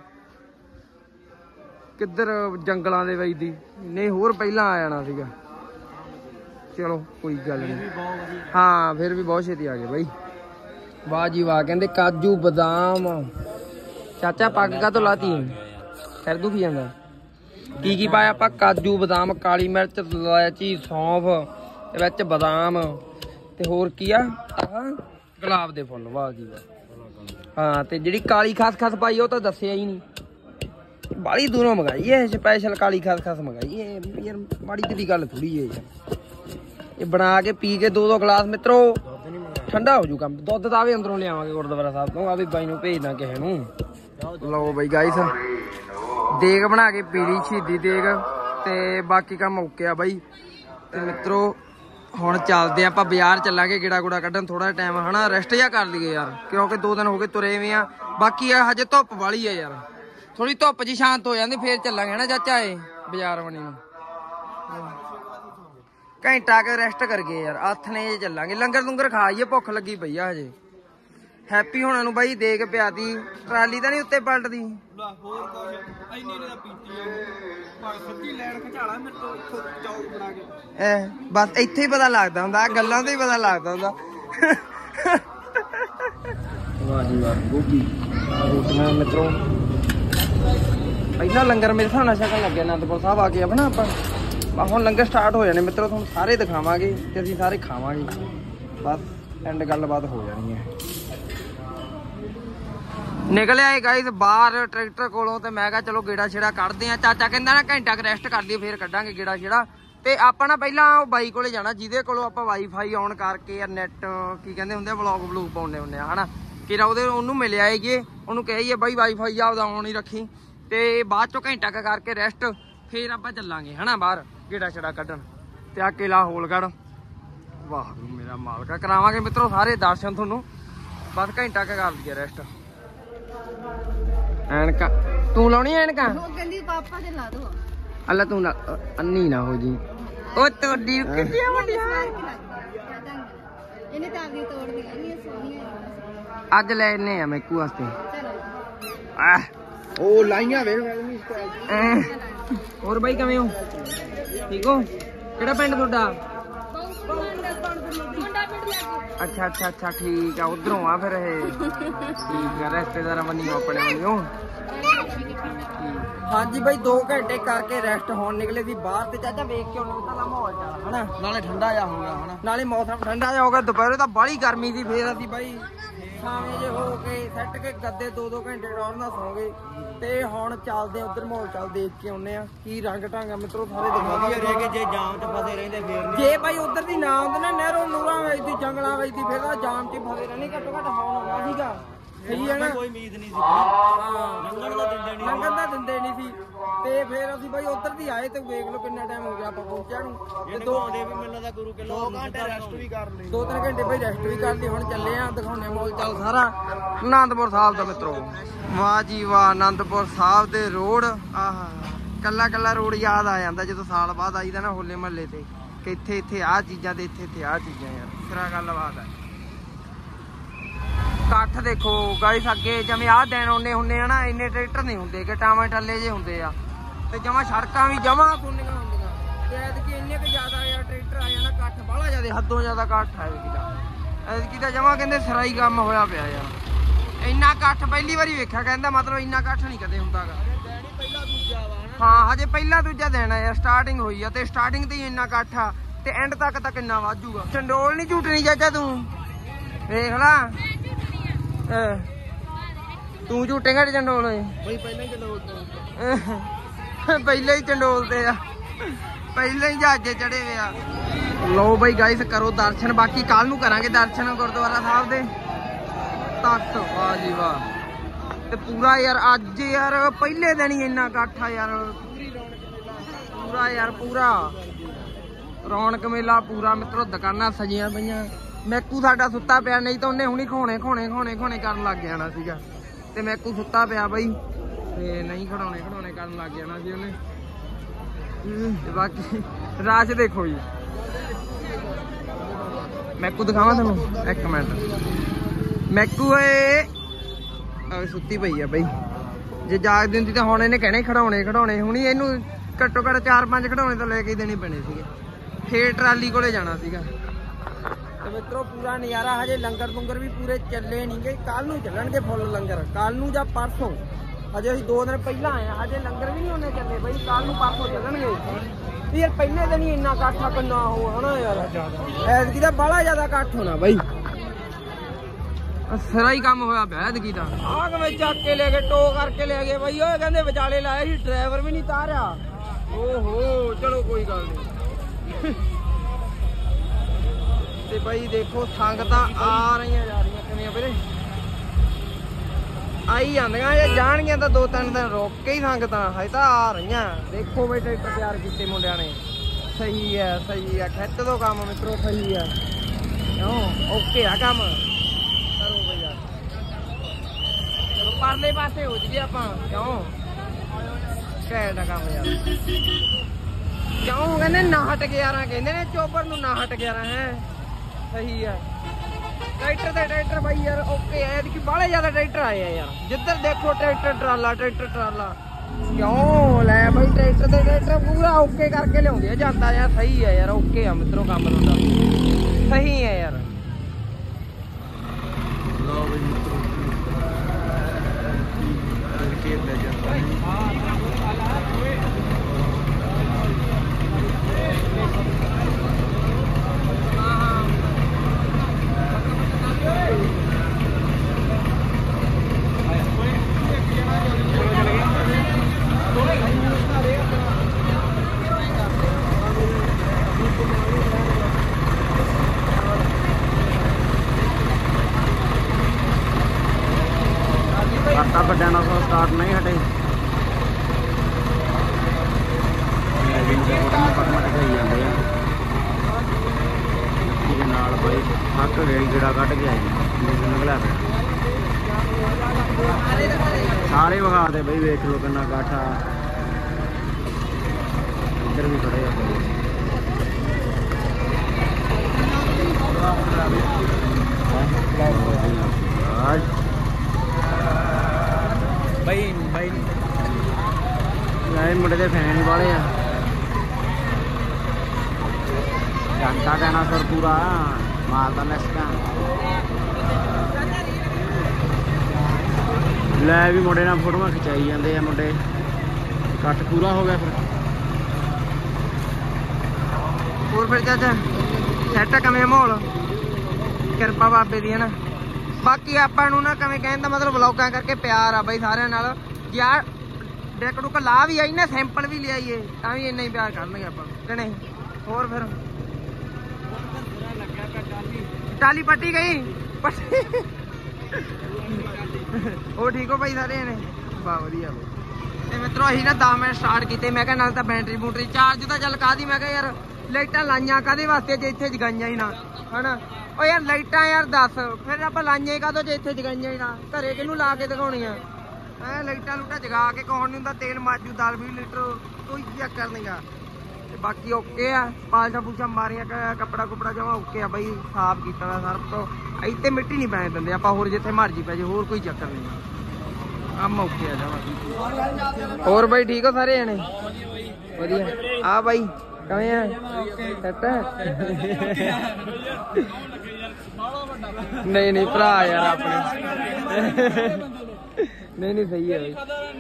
ਕਿੱਧਰ ਜੰਗਲਾਂ ਦੇ ਵਜਦੀ ਨਹੀਂ ਹੋਰ ਪਹਿਲਾਂ ਆ ਜਾਣਾ ਸੀਗਾ ਚਲੋ ਕੋਈ ਗੱਲ ਨਹੀਂ। ਹਾਂ ਫਿਰ ਵੀ ਬਹੁਤ ਛੇਤੀ ਆ ਗਏ ਬਾਈ। ਵਾਹ ਜੀ ਵਾਹ। ਕਹਿੰਦੇ ਕਾਜੂ ਬਦਾਮ। ਚਾਚਾ ਪੱਗ ਕਾਹਤੋਂ ਲਾਤੀ ਸਿਰ ਦੁਖੀ ਜਾਂਦਾ? ਕੀ ਕੀ ਪਾਇਆ ਆਪਾਂ? ਕਾਜੂ ਬਦਾਮ, ਕਾਲੀ ਮਿਰਚ, ਇਲਾਇਚੀ, ਸੌਂਫ ਤੇ ਵਿੱਚ ਬਦਾਮ ਤੇ ਹੋਰ ਕੀ ਆ ਆਹ ਗੁਲਾਬ ਦੇ ਫੁੱਲ। ਵਾਹ ਜੀ ਵਾਹ। ਹਾਂ ਤੇ ਜਿਹੜੀ ਕਾਲੀ ਖਸਖਸ ਪਾਈ ਉਹ ਤਾਂ ਦੱਸਿਆ ਹੀ ਨਹੀਂ। ਬਾਲੀ ਦੂਰੋਂ ਮੰਗਾਈ ਹੈ ਸਪੈਸ਼ਲ ਕਾਲੀ ਖਸਖਸ ਮੰਗਾਈ ਹੈ ਯਾਰ। ਮਾੜੀ ਜਿਹੀ ਗੱਲ ਥੋੜੀ ਹੈ ਯਾਰ। ਇਹ ਬਣਾ ਕੇ ਪੀ ਕੇ 2-2 ਗਲਾਸ ਮਿੱਤਰੋ ਠੰਡਾ ਹੋ ਜੂ ਕੰਮ। ਦੁੱਧ ਤਾਂ ਵੀ ਅੰਦਰੋਂ ਲਿਆਵਾਂਗੇ ਗੁਰਦੁਆਰਾ ਸਾਹਿਬ ਤੋਂ। ਆ ਵੀ ਬਾਈ ਨੂੰ ਭੇਜਦਾ ਕਿਸੇ ਨੂੰ। ਲਓ ਬਾਈ ਗਾਈਸ ਦੇਗ ਬਣਾ ਕੇ ਪੀ ਲਈ ਸ਼ਹੀਦੀ ਦੇਗ ਤੇ ਬਾਕੀ ਕੰਮ ਓਕੇ ਆ ਬਾਈ। ਤੇ ਮਿੱਤਰੋ ਹੁਣ ਚੱਲਦੇ ਆਪਾਂ ਬਾਜ਼ਾਰ ਚੱਲਾਂਗੇ ਗੇੜਾ ਗੂੜਾ ਕੱਢਣ ਥੋੜਾ ਟਾਈਮ ਹਨਾ ਰੈਸਟ ਜਿਹਾ ਕਰ ਲਈਏ ਯਾਰ ਕਿਉਂਕਿ 2 ਦਿਨ ਹੋ ਗਏ ਤੁਰੇ ਵੀ ਆ। ਬਾਕੀ ਆ ਹਜੇ ਧੁੱਪ ਵਾਲੀ ਆ ਯਾਰ ਥੋੜੀ ਧੁੱਪ ਜੀ ਸ਼ਾਂਤ ਹੋ ਜਾਂਦੀ ਫੇਰ ਚੱਲਾਂਗੇ ਹਨਾ ਚਾਚਾ ਇਹ ਬਾਜ਼ਾਰ ਬਣੀ ਨੂੰ। ਘੰਟਾ ਕੇ ਰੈਸਟ ਕਰ ਗਏ ਯਾਰ ਆਥਣੇ ਚੱਲਾਂਗੇ। ਲੰਗਰ ਲੁੰਗਰ ਖਾਈਏ ਭੁੱਖ ਲੱਗੀ ਪਈ ਆ ਹਜੇ। ਹੈਪੀ ਹੋਣਾ ਨੂੰ ਬਾਈ ਦੇਗ ਪਿਆਤੀ। ਟਰਾਲੀ ਤਾਂ ਨਹੀਂ ਉੱਤੇ ਪਲਟਦੀ?
ਹੋਰ ਕੁਝ ਇੰਨੀ ਨੇ ਤਾਂ ਪੀਤੀ ਆ ਸੱਚੀ ਲੈਣ ਖਚਾਲਾ ਮੇਰੇ ਤੋਂ ਇੱਥੋਂ ਚੌਕ ਬਣਾ ਕੇ।
ਬਸ ਇੱਥੇ ਹੀ ਪਤਾ ਲੱਗਦਾ ਹੁੰਦਾ ਗੱਲਾਂ ਤੋਂ ਹੀ ਪਤਾ ਲੱਗਦਾ ਹੁੰਦਾ। ਵਾਹ ਜੀ ਵਾਹ ਗੋਭੀ ਰੋਟੀਆਂ ਮਿੱਤਰੋ। ਪਹਿਲਾਂ ਲੰਗਰ ਮੇਰੇ ਹਿਸਾਬ ਨਾਲ ਛਕਣ ਲੱਗਿਆ ਅਨੰਦਪੁਰ ਸਾਹਿਬ ਆ ਕੇ ਆਪਣਾ ਆਪਾਂ। ਹੁਣ ਲੰਗਰ ਸਟਾਰਟ ਹੋ ਜਾਣੇ ਮਿੱਤਰੋ। ਤੁਹਾਨੂੰ ਸਾਰੇ ਦਿਖਾਵਾਂਗੇ ਤੇ ਅਸੀਂ ਸਾਰੇ ਖਾਵਾਂਗੇ। ਬਸ ਐਂਡ ਗੱਲਬਾਤ ਹੋ ਜਾਣੀ ਹੈ। ਨਿਕਲ ਆਏ ਗਾਈਸ ਬਾਹਰ ਟਰੈਕਟਰ ਕੋਲੋਂ ਤੇ ਮੈਂ ਕਿਹਾ ਚਲੋ ਗੇੜਾ ਛੇੜਾ ਕੱਢਦੇ ਆ। ਚਾਚਾ ਕਹਿੰਦਾ ਨਾ ਘੰਟਾ ਕ ਰੈਸਟ ਕਰ ਲਈਏ ਫੇਰ ਕੱਢਾਂਗੇ ਗੇੜਾ ਛੇੜਾ। ਤੇ ਆਪਾਂ ਨਾ ਪਹਿਲਾਂ ਉਹ ਬਾਈ ਕੋਲੇ ਜਾਣਾ ਜਿਹਦੇ ਕੋਲੋਂ ਆਪਾਂ ਵਾਈਫਾਈ ਆਨ ਕਰਕੇ ਯਾਰ ਨੈਟ ਕੀ ਕਹਿੰਦੇ ਹੁੰਦੇ ਵਲੌਗ ਵਲੂਗ ਪਾਉਂਦੇ ਹੁੰਦੇ ਆ ਹਨਾ। ਕਿਰਾ ਉਹਨੂੰ ਮਿਲ ਆਏਗੇ ਉਹਨੂੰ ਕਹੀਏ ਬਾਈ ਵਾਈਫਾਈ ਆਪਦਾ ਆਨ ਹੀ ਰੱਖੀ ਤੇ ਬਾਅਦ ਚੋਂ ਘੰਟਾ ਕ ਕਰਕੇ ਰੈਸਟ ਫੇਰ ਆਪਾਂ ਚੱਲਾਂਗੇ ਹਨਾ ਬਾਹਰ ਗੇੜਾ ਛੇੜਾ ਕੱਢਣ। ਤੇ ਆ ਕਿਲਾ ਹੋਲਗੜ੍ਹ ਵਾਹਿਗੁਰੂ ਮੇਰਾ ਮਾਲਕਾ ਕਰਾਵਾਂਗੇ ਮਿੱਤਰੋ ਸਾਰੇ ਦਰਸ਼ਨ ਤੁਹਾਨੂੰ। ਬਸ ਘੰਟਾ ਕ ਕਰ ਲਈਏ ਰੈਸਟ। ਐਨਕਾਂ ਤੂੰ ਲਾਉਣੀ ਐਨਕਾਂ?
ਉਹ ਕਹਿੰਦੀ ਪਾਪਾ ਦੇ ਲਾ ਦੋ।
ਅੱਲਾ ਤੂੰ ਨਾ ਅੰਨੀ ਨਾ ਹੋ ਜੀ। ਉਹ ਤੁਹਾਡੀ ਕਿੱਡੀਆਂ ਵੱਡੀਆਂ
ਇਹਨੇ ਤਾਂ ਆਪਣੀ ਤੋੜ ਦੀਆਂ ਇੰਨੀਆਂ ਸੋਹਣੀਆਂ।
ਅੱਜ ਲੈਣੇ ਆ ਮੈਕੂ ਵਾਸਤੇ।
ਚਲੋ
ਆ
ਉਹ ਲਾਈਆਂ ਵੇਖ
ਹੋਰ ਬਾਈ ਕਿਵੇਂ ਹੋ? ਠੀਕ ਹੋ? ਕਿਹੜਾ ਪਿੰਡ ਤੁਹਾਡਾ? ਅੱਛਾ ਅੱਛਾ ਅੱਛਾ ਠੀਕ ਆ ਉਧਰੋਂ ਆ ਫਿਰ ਇਹ ਠੀਕ ਆ ਰਿਸ਼ਤੇਦਾਰਾਂ ਬੰਨੀ ਆਪਣੇ ਬੰਨਿਓ। ਹਾਂਜੀ ਬਾਈ 2 ਘੰਟੇ ਕਰਕੇ ਰੈਸਟ ਹੋਣ ਨਿਕਲੇ ਸੀ ਬਾਹਰ ਤੇ ਚਾਚਾ ਵੇਖ ਕੇ ਉਹਨੂੰ ਦਾ ਮਾਹੌਲ ਚੱਲ ਹਨਾ
ਨਾਲੇ ਠੰਡਾ ਜਾ ਹੋ ਗਿਆ ਹਨਾ
ਨਾਲੇ ਮੌਸਮ ਠੰਡਾ ਜਾ ਹੋ ਗਿਆ। ਦੁਪਹਿਰੇ ਤਾਂ ਬਾਹਲੀ ਗਰਮੀ ਸੀ ਫੇਰ ਅਸੀਂ ਬਾਈ ਛਾਵੇਂ ਜੇ ਹੋ ਕੇ ਸੈੱਟ ਕੇ ਗੱਦੇ 2-2 ਘੰਟੇ ਟੌਰ ਨਾਲ ਸੌਂ ਗਏ ਤੇ ਹੁਣ ਚੱਲਦੇ ਉਧਰ ਮਾਹੌਲ ਚੱਲ ਦੇਖ ਕੇ ਆਉਨੇ ਆ ਕੀ ਰੰਗ ਢੰਗ ਮਿੱਤਰੋ ਸਾਰੇ
ਵਧੀਆ ਰਹਿ ਕੇ ਜੇ ਜਾਮ 'ਚ ਫਸੇ ਰਹਿੰਦੇ ਫੇਰ
ਜੇ ਬਾਈ ਉਧਰ ਦੀ ਨਾ ਆਉਂਦੇ ਨਾ ਨਹਿਰੋਂ ਨੂਰਾਂ ਵੇਚਦੀ ਜੰਗਲਾਂ ਵੇਚਦੀ ਫੇਰ ਤਾਂ ਜਾਮ 'ਚ ਫਸੇ ਰਹਿਣੇ ਘੱਟੋ ਘੱਟ ਹੁਣ ਆਉਣਾ ਸੀਗਾ। ਸਹੀ ਹੈ ਨਾ
ਕੋਈ ਉਮੀਦ ਨਹੀਂ ਸੀ ਲੰਘਣ ਦਾ
ਦਿੰਦੇ ਨਹੀਂ ਸੀ ਤੇ ਫੇਰ ਅਸੀਂ ਬਾਈ ਉਧਰ ਦੀ ਆਏ ਤੇ ਵੇਖ ਲਓ ਕਿੰਨਾ ਟਾਈਮ ਹੋ ਗਿਆ ਆਪਾਂ ਪਹੁੰਚਿਆ ਨੂੰ।
ਤੇ 2 ਆਉਂਦੇ ਵੀ ਮੈਨੂੰ ਦਾ ਗੁਰੂ ਕਿਲੋ 2 ਘੰਟੇ ਰੈਸਟ ਵੀ ਕਰ ਲਈ
2-3 ਘੰਟੇ ਬਾਈ ਰੈਸਟ ਵੀ ਕਰ ਲਈ। ਹੁਣ ਚੱਲੇ ਆ ਦਿਖਾਉਣੇ ਮੌਲ ਚੱਲ ਸਾਰਾ ਅਨੰਦਪੁਰ ਸਾਹਿਬ ਦਾ ਮਿੱਤਰੋ। ਵਾਹ ਜੀ ਵਾਹ ਅਨੰਦਪੁਰ ਸਾਹਿਬ ਦੇ ਰੋਡ ਆਹ ਕੱਲਾ ਕੱਲਾ ਰੋਡ ਯਾਦ ਆ ਜਾਂਦਾ ਜਦੋਂ ਸਾਲ ਬਾਅਦ ਆਈਦਾ ਨਾ ਹੋਲੇ ਮਹੱਲੇ ਤੇ ਕਿ ਇੱਥੇ ਆਹ ਚੀਜ਼ਾਂ ਤੇ ਇੱਥੇ ਆਹ ਚੀਜ਼ਾਂ ਯਾਰ ਸਿਰਾ ਗੱਲਬਾਤ ਹੈ। ਇਕੱਠ ਦੇਖੋ ਗਾਇਸ ਅੱਗੇ ਜਿਵੇਂ ਆਹ ਦਿਨ ਆਉਂਦੇ ਹੁੰਦੇ ਆ ਨਾ ਇੰਨੇ ਟਰੈਕਟਰ ਨਹੀਂ ਹੁੰਦੇ ਕਿ ਟਾਵੇਂ ਟੱਲੇ ਜੇ ਹੁੰਦੇ ਆ ਤੇ ਜਮਾਂ ਸੜਕਾਂ ਵੀ ਜਮਾਂ ਸੁੰਨੀਆਂ ਹੁੰਦੀਆਂ ਤੇ ਐਤਕੀ ਇੰਨੇ ਕੁ ਜ਼ਿਆਦਾ ਯਾਰ ਟਰੈਕਟਰ ਆ ਜਾਣਾ ਇਕੱਠ ਬਾਹਲਾ ਜ਼ਿਆਦਾ ਹੱਦੋਂ ਜ਼ਿਆਦਾ ਇਕੱਠ ਆਇਆ ਐਤਕੀ ਤਾਂ ਜਮਾਂ ਕਹਿੰਦੇ ਸਰਾਈ ਕੰਮ ਹੋਇਆ ਪਿਆ ਯਾਰ। ਇੰਨਾ ਇਕੱਠ ਪਹਿਲੀ ਵਾਰੀ ਵੇਖਿਆ ਕਹਿੰਦਾ ਮਤਲਬ ਇੰਨਾ ਇਕੱਠ ਨਹੀਂ ਕਦੇ ਹੁੰਦਾ ਗਾ। ਹਾਂ ਹਜੇ ਪਹਿਲਾ ਦੂਜਾ ਦਿਨ ਆ ਯਾਰ ਸਟਾਰਟਿੰਗ ਹੋਈ ਆ ਤੇ ਸਟਾਰਟਿੰਗ ਤੇ ਹੀ ਇੰਨਾ ਇਕੱਠ ਆ ਤੇ ਐਂਡ ਤੱਕ ਤਾਂ ਕਿੰਨਾ ਵਾਜੂਗਾ। ਚੰਡੋਲ ਨਹੀਂ ਝੂਟਣੀ ਚਾਚਾ ਤੂੰ ਵੇਖ ਲਾ ਤੂੰ ਝੂਟੇਗਾ ਚੰਡੋਲ
ਬਈ ਪਹਿਲਾਂ ਹੀ ਚੰਡੋਲ
ਪਹਿਲਾਂ ਹੀ ਚੰਡੋਲ ਤੇ ਆ ਪਹਿਲਾਂ ਹੀ ਜਹਾਜ਼ੇ ਚੜੇ ਵੇ ਆ। ਲੋ ਬਈ ਗਾਇਸ ਕਰੋ ਦਰਸ਼ਨ ਬਾਕੀ ਕੱਲ ਨੂੰ ਕਰਾਂਗੇ ਦਰਸ਼ਨ ਗੁਰਦੁਆਰਾ ਸਾਹਿਬ ਦੇ ਤਖਤ। ਵਾਹ ਜੀ ਵਾਹ ਤੇ ਪੂਰਾ ਯਾਰ ਅੱਜ ਯਾਰ ਪਹਿਲੇ ਦਿਨ ਹੀ ਇੰਨਾ ਇਕੱਠ ਆ ਯਾਰ ਪੂਰਾ ਯਾਰ ਪੂਰਾ ਰੌਣਕ ਮੇਲਾ ਪੂਰਾ ਮਿੱਤਰੋ। ਦੁਕਾਨਾਂ ਸਜੀਆਂ ਪਈਆਂ। ਮੈਕੂ ਸਾਡਾ ਸੁੱਤਾ ਪਿਆ ਨਹੀਂ ਤਾਂ ਉਹਨੇ ਹੁਣੀ ਖੋਣੇ ਕਰਨ ਲੱਗ ਜਾਣਾ ਸੀਗਾ ਤੇ ਮੈਕੂ ਸੁੱਤਾ ਪਿਆ ਬਈ ਤੇ ਨਹੀਂ ਖੜਾਉਣੇ ਕਰਨ ਲੱਗ ਜਾਣਾ ਸੀ ਉਹਨੇ। ਤੇ ਬਾਕੀ ਰਾਜ ਦੇਖੋ ਜੀ ਮੈਕੂ ਦਿਖਾਵਾਂ ਤੁਹਾਨੂੰ ਇੱਕ ਮਿੰਟ। ਮੈਕੂ ਏ ਸੁੱਤੀ ਪਈ ਆ ਬਈ ਜੇ ਜਾਗ ਦਿੰਦੀ ਤਾਂ ਹੁਣ ਇਹਨੇ ਕਹਿਣੇ ਖੜਾਉਣੇ ਹੁਣੀ ਇਹਨੂੰ ਘੱਟੋ ਘੱਟ 4-5 ਖੜਾਉਣੇ ਤਾਂ ਲੈ ਕੇ ਦੇਣੇ ਪੈਣੇ ਸੀਗੇ ਫੇਰ ਟਰਾਲੀ ਕੋਲੇ ਜਾਣਾ ਸੀਗਾ। ਤੇ ਮਿੱਤਰੋ ਪੂਰਾ ਨਜ਼ਾਰਾ, ਹਜੇ ਲੰਗਰ ਲੰਗਰ ਵੀ ਪੂਰੇ ਚੱਲੇ ਨਹੀਂ ਗਏ, ਕੱਲ ਨੂੰ ਚੱਲਣਗੇ ਫੁੱਲ ਲੰਗਰ, ਕੱਲ ਨੂੰ ਜਾਂ ਪਰਸੋਂ। ਹਜੇ ਅਸੀਂ 2 ਦਿਨ ਪਹਿਲਾਂ ਆਏ ਆ, ਹਜੇ ਲੰਗਰ ਵੀ ਨਹੀਂ ਉਹਨੇ ਚੱਲੇ ਬਈ, ਕੱਲ ਨੂੰ ਪਰਸੋਂ ਚੱਲਣਗੇ। ਯਾਰ ਪਹਿਲੇ ਦਿਨ ਹੀ ਇੰਨਾ ਇਕੱਠਾ ਕਰਨਾ ਹੋ ਹਨਾ ਯਾਰ, ਐਤਕੀ ਦਾ ਬਾਹਲਾ ਜ਼ਿਆਦਾ ਇਕੱਠ ਹੋਣਾ ਬਈ, ਸਿਰਾ ਹੀ ਕੰਮ ਹੋਇਆ ਪਿਆ ਐਤਕੀ ਦਾ। ਆਹ ਕਿਵੇਂ ਚੱਕ ਕੇ ਲੈ ਗਏ, ਟੋ ਕਰਕੇ ਲੈ ਗਏ ਬਈ, ਉਹ ਕਹਿੰਦੇ ਵਿਚਾਲੇ ਲਾਇਆ ਸੀ, ਡਰਾਈਵਰ ਵੀ ਨਹੀਂ ਤਾਰਿਆ। ਓਹੋ ਚਲੋ ਕੋਈ ਗੱਲ ਨਹੀਂ। ਤੇ ਬਈ ਦੇਖੋ ਸੰਗਤਾਂ ਆ ਰਹੀਆਂ ਜਾ ਰਹੀਆਂ ਕਿਵੇਂ ਵੀਰੇ, ਆਈ ਜਾਂਦੀਆਂ, ਜੇ ਜਾਣਗੀਆਂ ਤਾਂ 2-3 ਦਿਨ ਰੁਕ ਕੇ ਹੀ ਸੰਗਤਾਂ ਹਜੇ ਤਾਂ ਆ ਰਹੀਆਂ। ਦੇਖੋ ਬਈ ਟਰੈਕਟਰ ਤਿਆਰ ਕੀਤੇ ਮੁੰਡਿਆਂ ਨੇ, ਸਹੀ ਹੈ ਸਹੀ ਹੈ, ਖਿੱਚ ਦੋ ਕੰਮ ਮਿੱਤਰੋ, ਸਹੀ ਹੈ ਕਿਉਂ ਓਕੇ ਆ ਕੰਮ, ਕਰੋ ਬਈ ਯਾਰ। ਚਲੋ ਪਰਲੇ ਪਾਸੇ ਹੋ ਜੀਏ ਆਪਾਂ, ਕਿਉਂ ਘੈਂਟ ਆ ਕੰਮ ਯਾਰ। ਕਿਉਂ ਕਹਿੰਦੇ 6911 ਕਹਿੰਦੇ ਨੇ ਚੋਪਰ ਨੂੰ, 6911 ਹੈ ਸਹੀ ਹੈ। ਟਰੈਕਟਰ ਤੇ ਟਰੈਕਟਰ ਬਾਈ ਯਾਰ ਓਕੇ ਹੈ, ਕਿ ਬਾਹਲੇ ਜ਼ਿਆਦਾ ਟਰੈਕਟਰ ਆਏ ਆ ਯਾਰ, ਜਿੱਧਰ ਦੇਖੋ ਟਰੈਕਟਰ ਟਰਾਲਾ ਟਰੈਕਟਰ ਟਰਾਲਾ। ਕਿਉਂ ਲੈ ਬਾਈ ਟਰੈਕਟਰ ਤੇ ਟਰੈਕਟਰ ਪੂਰਾ ਓਕੇ ਕਰਕੇ ਲਿਆਉਂਦੇ ਆ ਜਾਂਦਾ ਯਾਰ, ਸਹੀ ਹੈ ਯਾਰ, ਓਕੇ ਆ ਮਿੱਤਰੋ ਕੰਮ ਤੁਹਾਡਾ, ਸਹੀ ਹੈ ਯਾਰ। ਲਓ ਬਈ ਮਿੱਤਰੋ ਖੇਤ ਲੈ ਜਾਂਦਾ ਆਟਾ ਵੱਡਿਆਂ ਨਾਲ ਸਟਾਰਟ ਨਹੀਂ ਹਟੇ, ਜਾਂਦੇ ਆ ਇਹਦੇ ਨਾਲ ਬਈ ਹੱਕ ਗੇੜੀ ਗੇੜਾ ਕੱਢ ਕੇ ਆਈ ਨਿਕਲਿਆ ਪਿਆ। ਸਾਰੇ ਵਿਖਾ ਦੇ ਬਈ, ਵੇਖ ਲੋ ਕਿੰਨਾ ਇਕੱਠ ਆ, ਇੱਧਰ ਵੀ ਖੜੇ ਆ ਬਈ ਬਈ ਮੁੰਡੇ ਦੇ ਫੈਨ ਵਾਲੇ ਆ, ਘੰਟਾ ਡਾਇਨਾਸੌਰ ਪੂਰਾ ਮਾਰਦਾ ਨਸਕਾ। ਲੈ ਵੀ ਮੁੰਡੇ ਨਾਲ ਫੋਟੋਆਂ ਖਿਚਾਈ ਜਾਂਦੇ ਆ ਮੁੰਡੇ, ਇਕੱਠ ਪੂਰਾ ਹੋ ਗਿਆ ਫਿਰ। ਹੋਰ ਫਿਰ ਚਾਚਾ ਸੈੱਟ ਕਿਵੇਂ ਮਾਹੌਲ, ਕਿਰਪਾ ਬਾਬੇ ਦੀ ਹੈ ਨਾ। ਬਾਕੀ ਆਪਾਂ ਨੂੰ ਨਾ ਕਿਵੇਂ ਕਹਿਣ ਦਾ ਮਤਲਬ ਵਲੌਗਾਂ ਕਰਕੇ ਪਿਆਰ ਆ ਬਈ ਸਾਰਿਆਂ ਨਾਲ, ਯਾਰ ਡੈਕ ਡੁੱਕ ਲਾ ਵੀ ਆਈ ਨਾ, ਸੈਂਪਲ ਵੀ ਲਿਆਈਏ ਤਾਂ ਵੀ ਇੰਨਾ ਹੀ ਪਿਆਰ ਕਰਨਗੇ ਆਪਾਂ ਕਿ ਨਹੀਂ। ਹੋਰ ਫਿਰ ਟਾਲੀ ਪੱਟੀ ਗਈ, ਉਹ ਠੀਕ ਹੋ ਭਾਈ ਸਾਰੇ ਨੇ, ਵਾਹ ਵਧੀਆ ਬਈ। ਤੇ ਮਿੱਤਰੋ ਅਸੀਂ ਨਾ 10 ਮਿੰਟ ਸਟਾਰਟ ਕੀਤੇ, ਮੈਂ ਕਿਹਾ ਨਾਲ ਤਾਂ ਬੈਟਰੀ ਬੂਟਰੀ ਚਾਰਜ ਤਾਂ ਚੱਲ ਕਾਹਦੀ, ਮੈਂ ਕਿਹਾ ਯਾਰ ਲਾਈਟਾਂ ਲਾਈਆਂ ਕਾਹਦੇ ਵਾਸਤੇ ਜੇ ਇੱਥੇ ਜਗਾਈਆਂ ਹੀ ਨਾ ਹਨਾ। ਉਹ ਯਾਰ ਲਾਈਟਾਂ ਯਾਰ ਦੱਸ ਫਿਰ ਆਪਾਂ ਲਾਈਆਂ ਹੀ ਕਾਹਦੋਂ ਜੇ ਇੱਥੇ ਜਗਾਈਆਂ ਹੀ ਨਾ, ਘਰੇ ਕਿਹਨੂੰ ਲਾ ਕੇ ਦਿਖਾਉਣੀਆਂ ਐ, ਲਾਈਟਾਂ ਲੂਟਾਂ ਜਗਾ ਕੇ ਕੌਣ ਨਹੀਂ ਹੁੰਦਾ, ਤੇਲ ਮਾਜੂ 10-20 ਲੀਟਰ ਕੋਈ ਚੱਕਰ ਨੀਗਾ। ਤੇ ਬਾਕੀ ਓਕੇ ਆ, ਪਾਲਸ਼ਾ ਪੂਛਾ ਮਾਰੀਆਂ, ਕੱਪੜਾ ਕੁਪੜਾ ਜਮਾ ਓਕੇ ਆ ਬਈ, ਸਾਫ਼ ਕੀਤਾ ਵਾ ਸਰਫ ਤੋਂ, ਇੱਥੇ ਮਿੱਟੀ ਨਹੀਂ ਪੈਣ ਦਿੰਦੇ ਆਪਾਂ, ਹੋਰ ਜਿੱਥੇ ਮਰਜੀ ਪੈ ਜੇ, ਹੋਰ ਕੋਈ ਚੱਕਰ ਨਹੀਂ, ਕੰਮ ਓਕੇ ਆ ਜਮਾ। ਹੋਰ ਬਾਈ ਠੀਕ ਹੋ ਸਾਰੇ ਜਣੇ, ਵਧੀਆ ਆ ਬਾਈ ਕਿਵੇਂ ਆ ਸੈੱਟ? ਨਹੀਂ ਨਹੀਂ ਭਰਾ ਯਾਰ ਆਪਣੇ, ਨਹੀਂ ਨਹੀਂ ਸਹੀ ਹੈ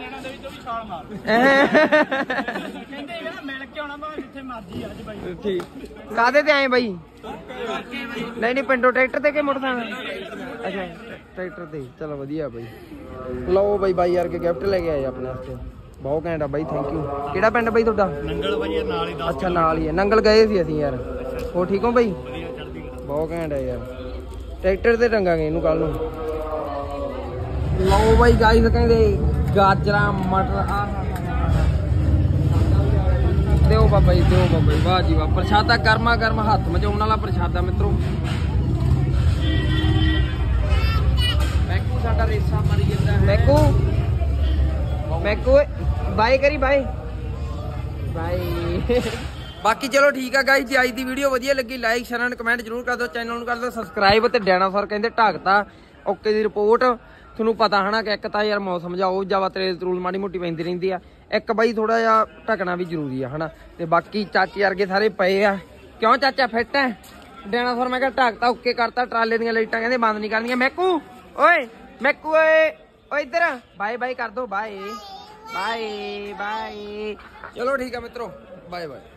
ਬਾਈ। ਠੀਕ ਕਾਹਦੇ ਤੇ ਆਏ ਬਾਈ? ਨਹੀਂ ਨਹੀਂ ਪਿੰਡੋਂ ਟਰੈਕਟਰ ਤੇ ਕਿ ਮੋਟਰਸਾਈਕਲ? ਅੱਛਾ ਟਰੈਕਟਰ ਤੇ, ਚਲੋ ਵਧੀਆ ਬਾਈ। ਲਓ ਬਾਈ ਬਾਈ ਯਾਰ ਕੇ ਗਿਫਟ ਲੈ ਕੇ ਆਏ ਆਪਣੇ ਵਾਸਤੇ, ਬਹੁਤ ਘੈਂਟ ਆ ਬਾਈ, ਥੈਂਕ ਯੂ। ਕਿਹੜਾ ਪਿੰਡ ਬਾਈ ਤੁਹਾਡਾ? ਨੰਗਲ ਬਾਈ ਨਾਲ ਹੀ। ਅੱਛਾ ਨਾਲ ਹੀ ਹੈ, ਨੰਗਲ ਗਏ ਸੀ ਅਸੀਂ ਯਾਰ। ਹੋਰ ਠੀਕ ਹੋ ਬਾਈ? ਬਹੁਤ ਘੈਂਟ ਹੈ ਯਾਰ, ਟਰੈਕਟਰ ਤੇ ਟੰਗਾਂਗੇ ਇਹਨੂੰ ਕੱਲ ਨੂੰ। ਲਓ ਬਾਈ ਗਾਈਸ ਕਹਿੰਦੇ ਗਾਜਰਾਂ ਮਟਰ ਆ ਦਿਓ ਬਾਬਾ ਜੀ, ਦਿਓ ਬਾਬਾ ਜੀ, ਵਾਹ ਜੀ ਵਾਹ। ਪ੍ਰਸ਼ਾਦਾ ਗਰਮਾ ਗਰਮ ਹੱਥ ਮਚਾਉਣ ਵਾਲਾ ਪ੍ਰਸ਼ਾਦਾ ਮਿੱਤਰੋ। ਮੈਕੂ ਸਾਡਾ ਰੇਸਾ ਮਾਰੀ ਜਾਂਦਾ, ਮੈਕੂ ਮੈਕੂ ਬਾਈ ਕਰੀ ਬਾਈ ਬਾਈ। ਬਾਕੀ ਚਲੋ ਠੀਕ ਆ ਗਾਈਸ, ਜੇ ਅੱਜ ਦੀ ਵੀਡੀਓ ਵਧੀਆ ਲੱਗੀ ਲਾਈਕ ਸ਼ੇਅਰ ਐਂਡ ਕਮੈਂਟ ਜ਼ਰੂਰ ਕਰ ਦਿਓ, ਚੈਨਲ ਨੂੰ ਕਰ ਦਿਓ ਸਬਸਕ੍ਰਾਈਬ। ਤੇ ਡਾਇਨਾਸੌਰ ਕਹਿੰਦੇ ਢੱਕਤਾ ਓਕੇ ਦੀ ਰਿਪੋਰਟ, ਤੁਹਾਨੂੰ ਪਤਾ ਹਨਾ ਕਿ ਇੱਕ ਤਾਂ ਯਾਰ ਮੌਸਮ ਜਾ ਉਹ ਜਾਵਾ ਤਰੇਲ ਤਰੂਲ ਮਾੜੀ ਮੋਟੀ ਪੈਂਦੀ ਰਹਿੰਦੀ ਆ, ਇੱਕ ਬਾਈ ਥੋੜਾ ਜਿਹਾ ਢਕਣਾ ਵੀ ਜ਼ਰੂਰੀ ਆ ਹਨਾ। ਤੇ ਬਾਕੀ ਚਾਚੇ ਵਰਗੇ ਸਾਰੇ ਪਏ ਆ, ਕਿਉਂ ਚਾਚਾ ਫਿੱਟ ਹੈ? ਡਾਇਨਾਸੌਰ ਮੈਂ ਕਿਹਾ ਢੱਕਤਾ ਓਕੇ ਕਰਤਾ, ਟਰਾਲੇ ਦੀਆਂ ਲਾਈਟਾਂ ਕਹਿੰਦੇ ਬੰਦ ਨਹੀਂ ਕਰਨੀਆਂ। ਮੈਕੂ ਓਏ ਮੈਕੂ ਓਏ ਓ ਇੱਧਰ ਬਾਏ ਬਾਏ ਕਰ ਦੋ, ਬਾਏ ਬਾਏ ਬਾਏ। ਚਲੋ ਠੀਕ ਆ ਮਿੱਤਰੋ, ਬਾਏ ਬਾਏ।